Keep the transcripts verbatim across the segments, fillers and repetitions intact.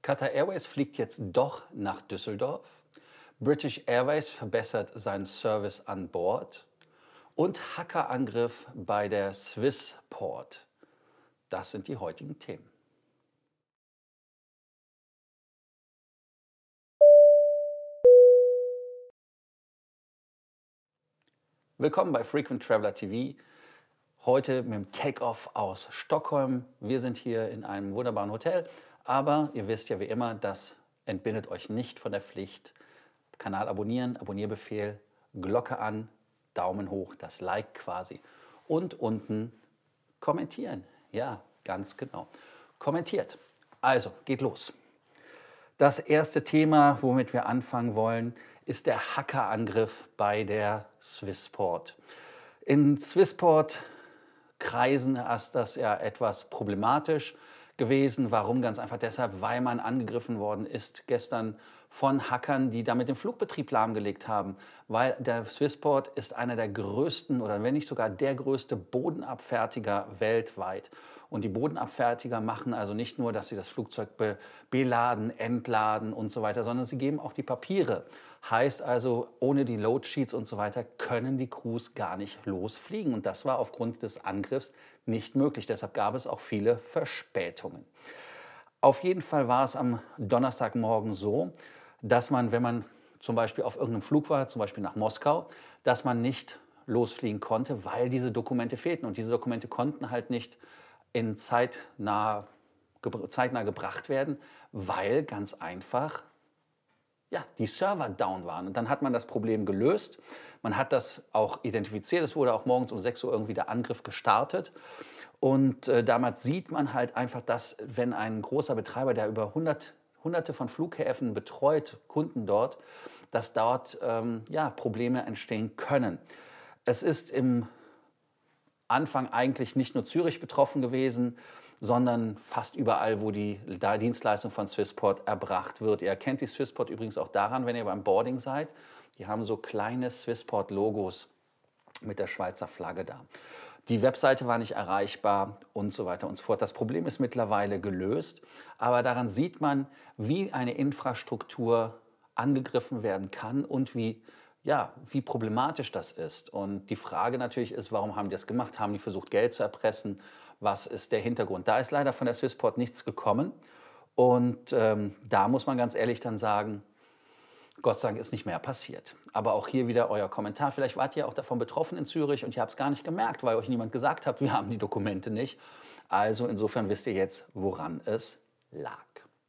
Qatar Airways fliegt jetzt doch nach Düsseldorf. British Airways verbessert seinen Service an Bord. Und Hackerangriff bei der Swissport. Das sind die heutigen Themen. Willkommen bei Frequent Traveler T V. Heute mit dem Take-Off aus Stockholm. Wir sind hier in einem wunderbaren Hotel, aber ihr wisst ja wie immer, das entbindet euch nicht von der Pflicht. Kanal abonnieren, Abonnierbefehl, Glocke an, Daumen hoch, das Like quasi. Und unten kommentieren. Ja, ganz genau. Kommentiert. Also, geht los. Das erste Thema, womit wir anfangen wollen, ist der Hackerangriff bei der Swissport. In Swissport-Kreisen ist das ja etwas problematisch gewesen. Warum? Ganz einfach deshalb, weil man angegriffen worden ist gestern von Hackern, die damit den Flugbetrieb lahmgelegt haben. Weil der Swissport ist einer der größten oder wenn nicht sogar der größte Bodenabfertiger weltweit. Und die Bodenabfertiger machen also nicht nur, dass sie das Flugzeug be beladen, entladen und so weiter, sondern sie geben auch die Papiere. Heißt also, ohne die Loadsheets und so weiter können die Crews gar nicht losfliegen. Und das war aufgrund des Angriffs nicht möglich. Deshalb gab es auch viele Verspätungen. Auf jeden Fall war es am Donnerstagmorgen so, dass man, wenn man zum Beispiel auf irgendeinem Flug war, zum Beispiel nach Moskau, dass man nicht losfliegen konnte, weil diese Dokumente fehlten. Und diese Dokumente konnten halt nicht in zeitnah, zeitnah gebracht werden, weil ganz einfach ja, die Server down waren. Und dann hat man das Problem gelöst. Man hat das auch identifiziert. Es wurde auch morgens um sechs Uhr irgendwie der Angriff gestartet. Und äh, damals sieht man halt einfach, dass wenn ein großer Betreiber, der über hundert, hunderte von Flughäfen betreut, Kunden dort, dass dort ähm, ja, Probleme entstehen können. Es ist im Anfang eigentlich nicht nur Zürich betroffen gewesen, sondern fast überall, wo die Dienstleistung von Swissport erbracht wird. Ihr erkennt die Swissport übrigens auch daran, wenn ihr beim Boarding seid. Die haben so kleine Swissport-Logos mit der Schweizer Flagge da. Die Webseite war nicht erreichbar und so weiter und so fort. Das Problem ist mittlerweile gelöst, aber daran sieht man, wie eine Infrastruktur angegriffen werden kann und wie ja, wie problematisch das ist. Und die Frage natürlich ist, warum haben die das gemacht? Haben die versucht, Geld zu erpressen? Was ist der Hintergrund? Da ist leider von der Swissport nichts gekommen. Und ähm, da muss man ganz ehrlich dann sagen, Gott sei Dank ist nicht mehr passiert. Aber auch hier wieder euer Kommentar. Vielleicht wart ihr auch davon betroffen in Zürich und ihr habt es gar nicht gemerkt, weil euch niemand gesagt hat, wir haben die Dokumente nicht. Also insofern wisst ihr jetzt, woran es lag.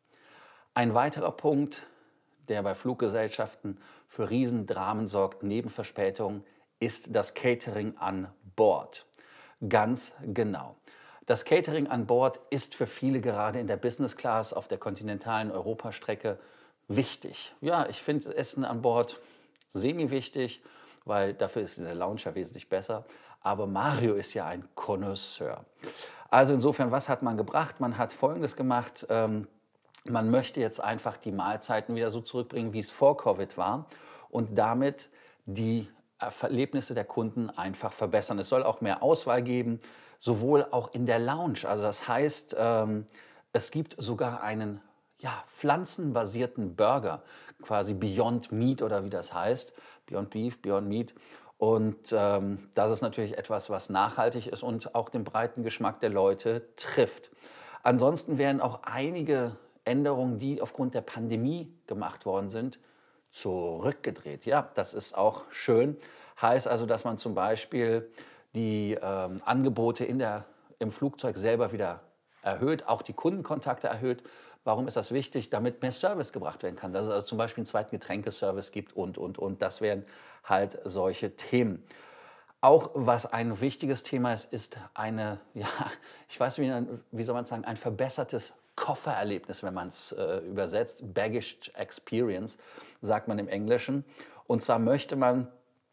Ein weiterer Punkt, der bei Fluggesellschaften für Riesendramen sorgt, neben Verspätungen, ist das Catering an Bord. Ganz genau. Das Catering an Bord ist für viele gerade in der Business Class auf der kontinentalen Europastrecke wichtig. Ja, ich finde Essen an Bord semi-wichtig, weil dafür ist der Lounge ja wesentlich besser. Aber Mario ist ja ein Connoisseur. Also insofern, was hat man gebracht? Man hat Folgendes gemacht. Ähm, Man möchte jetzt einfach die Mahlzeiten wieder so zurückbringen, wie es vor Covid war und damit die Erlebnisse der Kunden einfach verbessern. Es soll auch mehr Auswahl geben, sowohl auch in der Lounge. Also das heißt, ähm, es gibt sogar einen ja, pflanzenbasierten Burger, quasi Beyond Meat oder wie das heißt, Beyond Beef, Beyond Meat. Und ähm, das ist natürlich etwas, was nachhaltig ist und auch den breiten Geschmack der Leute trifft. Ansonsten werden auch einige Änderungen, die aufgrund der Pandemie gemacht worden sind, zurückgedreht. Ja, das ist auch schön. Heißt also, dass man zum Beispiel die ähm, Angebote in der, im Flugzeug selber wieder erhöht, auch die Kundenkontakte erhöht. Warum ist das wichtig? Damit mehr Service gebracht werden kann. Dass es also zum Beispiel einen zweiten Getränkeservice gibt und, und, und. Das wären halt solche Themen. Auch was ein wichtiges Thema ist, ist eine, ja, ich weiß nicht, wie, wie soll man sagen, ein verbessertes Koffererlebnis, wenn man es äh, übersetzt. Baggage Experience, sagt man im Englischen. Und zwar möchte man,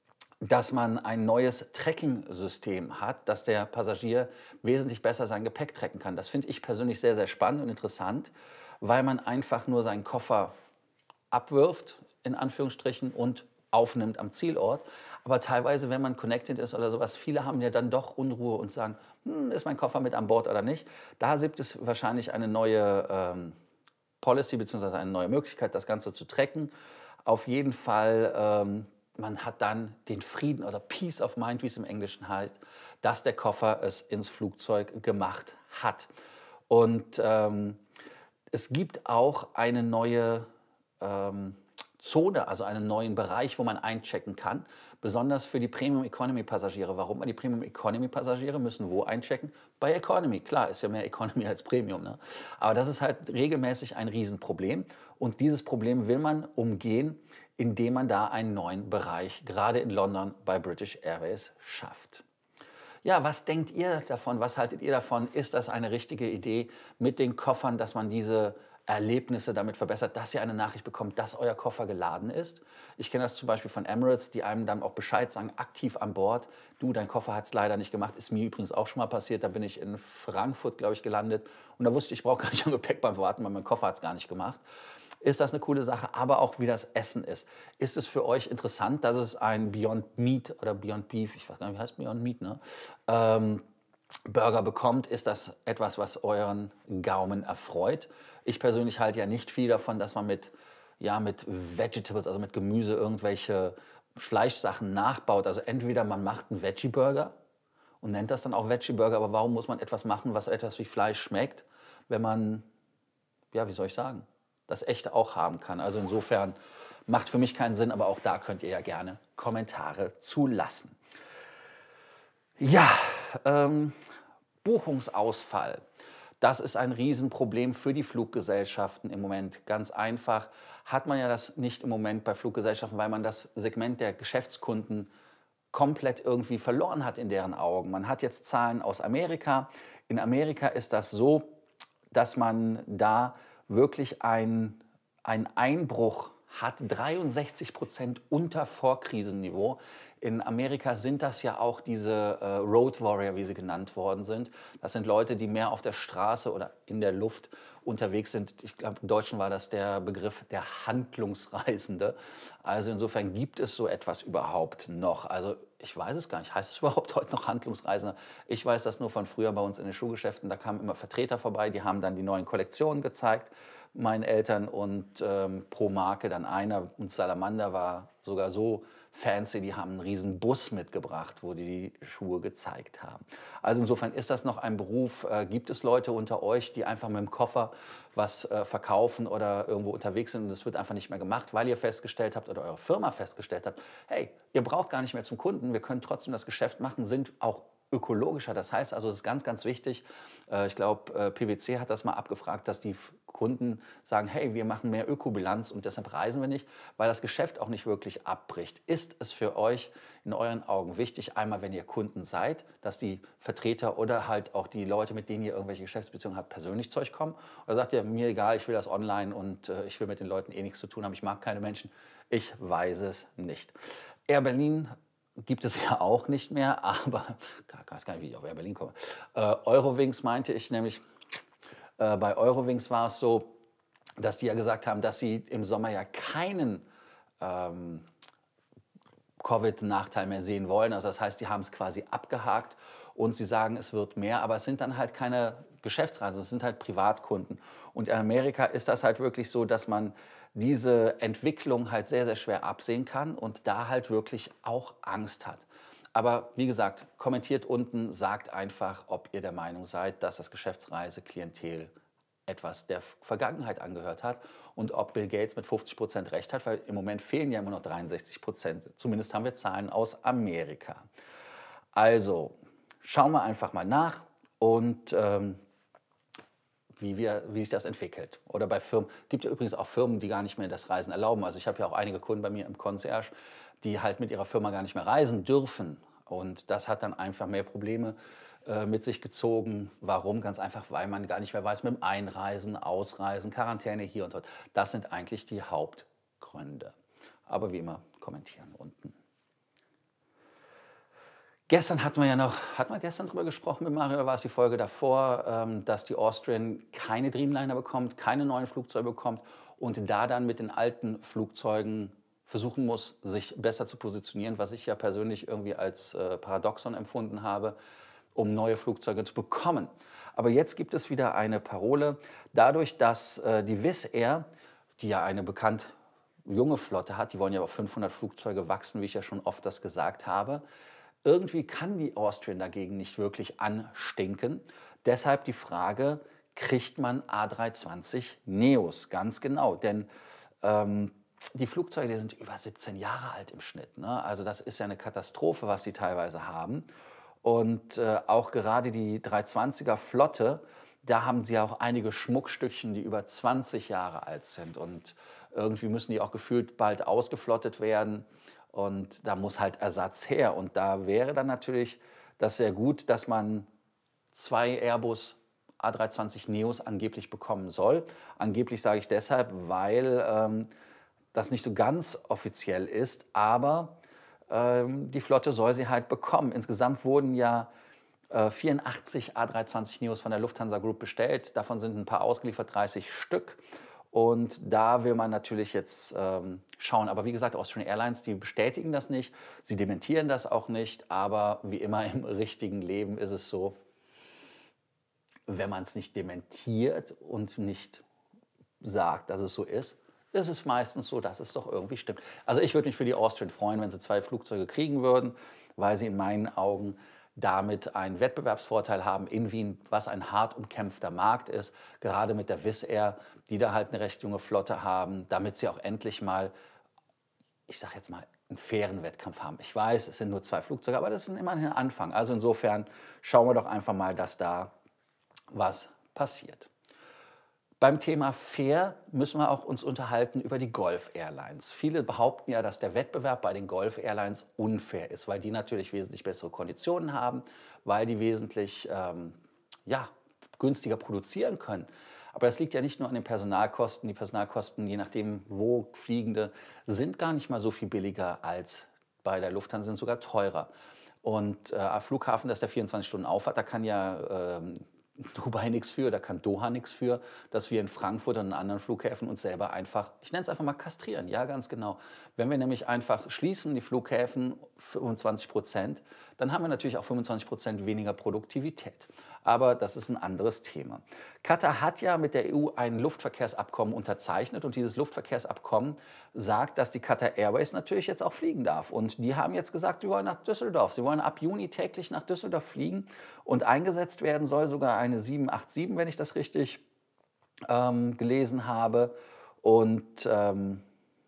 dass man ein neues Tracking-System hat, dass der Passagier wesentlich besser sein Gepäck tracken kann. Das finde ich persönlich sehr, sehr spannend und interessant, weil man einfach nur seinen Koffer abwirft, in Anführungsstrichen, und aufnimmt am Zielort. Aber teilweise, wenn man connected ist oder sowas, viele haben ja dann doch Unruhe und sagen, hm, ist mein Koffer mit an Bord oder nicht? Da gibt es wahrscheinlich eine neue ähm, Policy bzw. eine neue Möglichkeit, das Ganze zu tracken. Auf jeden Fall, ähm, man hat dann den Frieden oder Peace of Mind, wie es im Englischen heißt, dass der Koffer es ins Flugzeug gemacht hat. Und ähm, es gibt auch eine neue ähm, Zone, also einen neuen Bereich, wo man einchecken kann, besonders für die Premium Economy Passagiere. Warum? Die Premium Economy Passagiere müssen wo einchecken? Bei Economy. Klar, ist ja mehr Economy als Premium, ne? Aber das ist halt regelmäßig ein Riesenproblem und dieses Problem will man umgehen, indem man da einen neuen Bereich, gerade in London bei British Airways, schafft. Ja, was denkt ihr davon? Was haltet ihr davon? Ist das eine richtige Idee mit den Koffern, dass man diese Erlebnisse damit verbessert, dass ihr eine Nachricht bekommt, dass euer Koffer geladen ist? Ich kenne das zum Beispiel von Emirates, die einem dann auch Bescheid sagen, aktiv an Bord. Du, dein Koffer hat es leider nicht gemacht. Ist mir übrigens auch schon mal passiert. Da bin ich in Frankfurt, glaube ich, gelandet. Und da wusste ich, ich brauche gar nicht am Gepäck beim Warten, weil mein Koffer hat es gar nicht gemacht. Ist das eine coole Sache, aber auch wie das Essen ist. Ist es für euch interessant, dass es ein Beyond Meat oder Beyond Beef, ich weiß gar nicht, wie heißt Beyond Meat, ne? Ähm, Burger bekommt? Ist das etwas, was euren Gaumen erfreut? Ich persönlich halte ja nicht viel davon, dass man mit, ja, mit Vegetables, also mit Gemüse, irgendwelche Fleischsachen nachbaut. Also entweder man macht einen Veggie-Burger und nennt das dann auch Veggie-Burger, aber warum muss man etwas machen, was etwas wie Fleisch schmeckt, wenn man, ja, wie soll ich sagen, das Echte auch haben kann? Also insofern macht für mich keinen Sinn, aber auch da könnt ihr ja gerne Kommentare zulassen. Ja, ähm, Buchungsausfall. Das ist ein Riesenproblem für die Fluggesellschaften im Moment. Ganz einfach hat man ja das nicht im Moment bei Fluggesellschaften, weil man das Segment der Geschäftskunden komplett irgendwie verloren hat in deren Augen. Man hat jetzt Zahlen aus Amerika. In Amerika ist das so, dass man da wirklich ein, einen Einbruch hat, dreiundsechzig Prozent unter Vorkrisenniveau. In Amerika sind das ja auch diese äh, Road Warrior, wie sie genannt worden sind. Das sind Leute, die mehr auf der Straße oder in der Luft unterwegs sind. Ich glaube, im Deutschen war das der Begriff der Handlungsreisende. Also insofern gibt es so etwas überhaupt noch. Also ich weiß es gar nicht. Heißt es überhaupt heute noch Handlungsreisende? Ich weiß das nur von früher bei uns in den Schuhgeschäften. Da kamen immer Vertreter vorbei, die haben dann die neuen Kollektionen gezeigt, meinen Eltern, und ähm, pro Marke dann einer. Und Salamander war sogar so fancy, die haben einen riesen Bus mitgebracht, wo die die Schuhe gezeigt haben. Also insofern ist das noch ein Beruf. Äh, gibt es Leute unter euch, die einfach mit dem Koffer was äh, verkaufen oder irgendwo unterwegs sind und das wird einfach nicht mehr gemacht, weil ihr festgestellt habt oder eure Firma festgestellt habt, hey, ihr braucht gar nicht mehr zum Kunden, wir können trotzdem das Geschäft machen, sind auch ökologischer. Das heißt also, es ist ganz, ganz wichtig, äh, ich glaube, äh, PwC hat das mal abgefragt, dass die Kunden sagen, hey, wir machen mehr Ökobilanz und deshalb reisen wir nicht, weil das Geschäft auch nicht wirklich abbricht. Ist es für euch in euren Augen wichtig, einmal, wenn ihr Kunden seid, dass die Vertreter oder halt auch die Leute, mit denen ihr irgendwelche Geschäftsbeziehungen habt, persönlich zu euch kommen? Oder sagt ihr, mir egal, ich will das online und äh, ich will mit den Leuten eh nichts zu tun haben, ich mag keine Menschen? Ich weiß es nicht. Air Berlin gibt es ja auch nicht mehr, aber ich weiß gar nicht, wie ich auf Air Berlin komme. Äh, Eurowings meinte ich nämlich, äh, bei Eurowings war es so, dass die ja gesagt haben, dass sie im Sommer ja keinen ähm, Covid-Nachteil mehr sehen wollen. Also das heißt, die haben es quasi abgehakt und sie sagen, es wird mehr, aber es sind dann halt keine Geschäftsreisen, es sind halt Privatkunden. Und in Amerika ist das halt wirklich so, dass man diese Entwicklung halt sehr, sehr schwer absehen kann und da halt wirklich auch Angst hat. Aber wie gesagt, kommentiert unten, sagt einfach, ob ihr der Meinung seid, dass das Geschäftsreiseklientel etwas der Vergangenheit angehört hat und ob Bill Gates mit fünfzig Prozent recht hat, weil im Moment fehlen ja immer noch dreiundsechzig Prozent. Zumindest haben wir Zahlen aus Amerika. Also schauen wir einfach mal nach und ähm, wie, wir, wie sich das entwickelt. Oder bei Firmen, gibt ja übrigens auch Firmen, die gar nicht mehr das Reisen erlauben. Also ich habe ja auch einige Kunden bei mir im Concierge, die halt mit ihrer Firma gar nicht mehr reisen dürfen. Und das hat dann einfach mehr Probleme äh, mit sich gezogen. Warum? Ganz einfach, weil man gar nicht mehr weiß mit dem Einreisen, Ausreisen, Quarantäne hier und dort. Das sind eigentlich die Hauptgründe. Aber wie immer, kommentieren unten. Gestern hatten wir ja noch, hatten wir gestern drüber gesprochen mit Mario, oder war es die Folge davor, ähm, dass die Austrian keine Dreamliner bekommt, keine neuen Flugzeuge bekommt und da dann mit den alten Flugzeugen versuchen muss, sich besser zu positionieren, was ich ja persönlich irgendwie als äh, Paradoxon empfunden habe, um neue Flugzeuge zu bekommen. Aber jetzt gibt es wieder eine Parole. Dadurch, dass äh, die Wizz Air, die ja eine bekannt junge Flotte hat, die wollen ja auf fünfhundert Flugzeuge wachsen, wie ich ja schon oft das gesagt habe, irgendwie kann die Austrian dagegen nicht wirklich anstinken. Deshalb die Frage, kriegt man A drei zwanzig Neos? Ganz genau, denn ähm, die Flugzeuge, die sind über siebzehn Jahre alt im Schnitt. Ne? Also das ist ja eine Katastrophe, was die teilweise haben. Und äh, auch gerade die dreihundertzwanziger Flotte, da haben sie auch einige Schmuckstückchen, die über zwanzig Jahre alt sind. Und irgendwie müssen die auch gefühlt bald ausgeflottet werden. Und da muss halt Ersatz her. Und da wäre dann natürlich das sehr gut, dass man zwei Airbus A drei zwanzig Neos angeblich bekommen soll. Angeblich sage ich deshalb, weil ähm, das nicht so ganz offiziell ist, aber ähm, die Flotte soll sie halt bekommen. Insgesamt wurden ja äh, vierundachtzig A drei zwanzig Neos von der Lufthansa Group bestellt. Davon sind ein paar ausgeliefert, dreißig Stück. Und da will man natürlich jetzt ähm, schauen. Aber wie gesagt, Austrian Airlines, die bestätigen das nicht. Sie dementieren das auch nicht. Aber wie immer im richtigen Leben ist es so, wenn man es nicht dementiert und nicht sagt, dass es so ist, ist es meistens so, dass es doch irgendwie stimmt. Also ich würde mich für die Austrian freuen, wenn sie zwei Flugzeuge kriegen würden, weil sie in meinen Augen damit einen Wettbewerbsvorteil haben in Wien, was ein hart umkämpfter Markt ist, gerade mit der Wizz Air, die da halt eine recht junge Flotte haben, damit sie auch endlich mal, ich sage jetzt mal, einen fairen Wettkampf haben. Ich weiß, es sind nur zwei Flugzeuge, aber das ist immerhin ein Anfang. Also insofern schauen wir doch einfach mal, dass da was passiert. Beim Thema fair müssen wir auch uns unterhalten über die Gulf Airlines. Viele behaupten ja, dass der Wettbewerb bei den Gulf Airlines unfair ist, weil die natürlich wesentlich bessere Konditionen haben, weil die wesentlich ähm, ja, günstiger produzieren können. Aber das liegt ja nicht nur an den Personalkosten. Die Personalkosten, je nachdem, wo Fliegende, sind gar nicht mal so viel billiger als bei der Lufthansa, sind sogar teurer. Und äh, am Flughafen, dass der vierundzwanzig Stunden auf hat, da kann ja ähm, Dubai nichts für, da kann Doha nichts für, dass wir in Frankfurt und in anderen Flughäfen uns selber einfach, ich nenne es einfach mal kastrieren, ja ganz genau. Wenn wir nämlich einfach schließen, die Flughäfen fünfundzwanzig Prozent, dann haben wir natürlich auch fünfundzwanzig Prozent weniger Produktivität. Aber das ist ein anderes Thema. Katar hat ja mit der E U ein Luftverkehrsabkommen unterzeichnet und dieses Luftverkehrsabkommen sagt, dass die Qatar Airways natürlich jetzt auch fliegen darf. Und die haben jetzt gesagt, sie wollen nach Düsseldorf. Sie wollen ab Juni täglich nach Düsseldorf fliegen und eingesetzt werden soll sogar eine sieben acht sieben, wenn ich das richtig ähm, gelesen habe. Und ähm,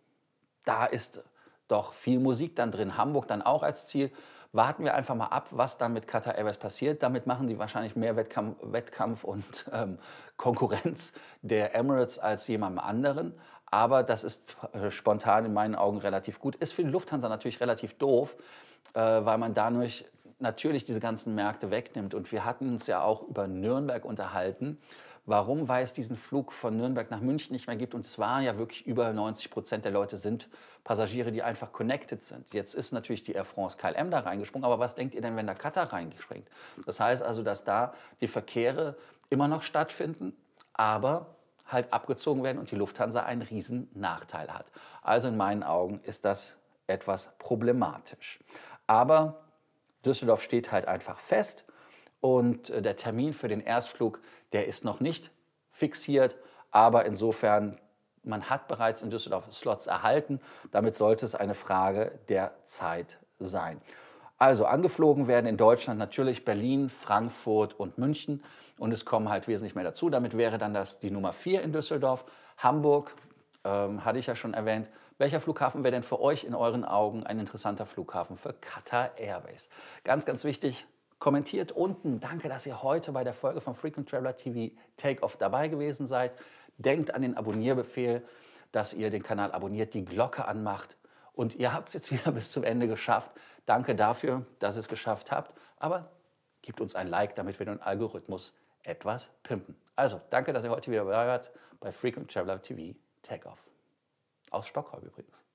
da ist doch viel Musik dann drin. Hamburg dann auch als Ziel. Warten wir einfach mal ab, was dann mit Qatar Airways passiert. Damit machen die wahrscheinlich mehr Wettkampf, Wettkampf und ähm, Konkurrenz der Emirates als jemandem anderen. Aber das ist äh, spontan in meinen Augen relativ gut. Ist für die Lufthansa natürlich relativ doof, äh, weil man dadurch natürlich diese ganzen Märkte wegnimmt. Und wir hatten uns ja auch über Nürnberg unterhalten. Warum, weil es diesen Flug von Nürnberg nach München nicht mehr gibt. Und es waren ja wirklich über neunzig Prozent der Leute sind Passagiere, die einfach connected sind. Jetzt ist natürlich die Air France K L M da reingesprungen. Aber was denkt ihr denn, wenn da Qatar reinspringt? Das heißt also, dass da die Verkehre immer noch stattfinden, aber halt abgezogen werden und die Lufthansa einen riesen Nachteil hat. Also in meinen Augen ist das etwas problematisch. Aber Düsseldorf steht halt einfach fest. Und der Termin für den Erstflug, der ist noch nicht fixiert, aber insofern, man hat bereits in Düsseldorf Slots erhalten. Damit sollte es eine Frage der Zeit sein. Also angeflogen werden in Deutschland natürlich Berlin, Frankfurt und München und es kommen halt wesentlich mehr dazu. Damit wäre dann das die Nummer vier in Düsseldorf. Hamburg, ähm, hatte ich ja schon erwähnt. Welcher Flughafen wäre denn für euch in euren Augen ein interessanter Flughafen für Qatar Airways? Ganz, ganz wichtig. Kommentiert unten. Danke, dass ihr heute bei der Folge von Frequent Traveler T V Takeoff dabei gewesen seid. Denkt an den Abonnierbefehl, dass ihr den Kanal abonniert, die Glocke anmacht. Und ihr habt es jetzt wieder bis zum Ende geschafft. Danke dafür, dass ihr es geschafft habt. Aber gebt uns ein Like, damit wir den Algorithmus etwas pimpen. Also, danke, dass ihr heute wieder dabei wart bei Frequent Traveler T V Takeoff. Aus Stockholm übrigens.